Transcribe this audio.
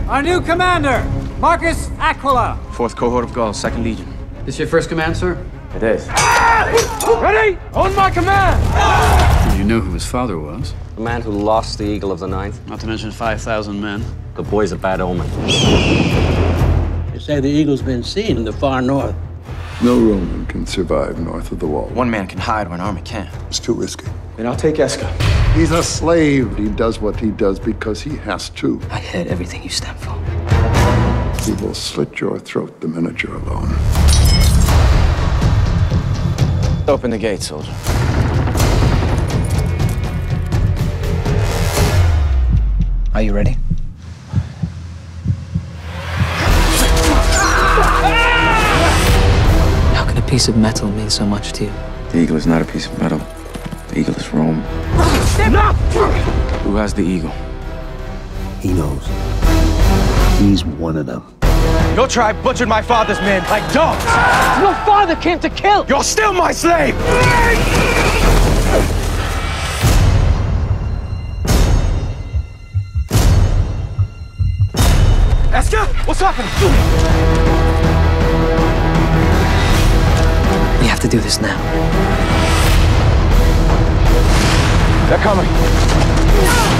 Our new commander, Marcus Aquila. 4th cohort of Gauls, 2nd Legion. This your first command, sir? It is. Ready? On my command! Did you know who his father was? The man who lost the Eagle of the Ninth. Not to mention 5,000 men. The boy's a bad omen. They say the eagle's been seen in the far north. No Roman can survive north of the wall. One man can hide where an army can't. It's too risky. Then I'll take Eska. He's a slave. He does what he does because he has to. I heard everything you stand for. He will slit your throat the minute you're alone. Open the gate, soldier. Are you ready? How can a piece of metal mean so much to you? The eagle is not a piece of metal. The eagle is Rome. Who has the eagle? He knows. He's one of them. Your tribe butchered my father's men like dogs. Your father came to kill! You're still my slave! Eska, what's happening? We have to do this now. They're coming.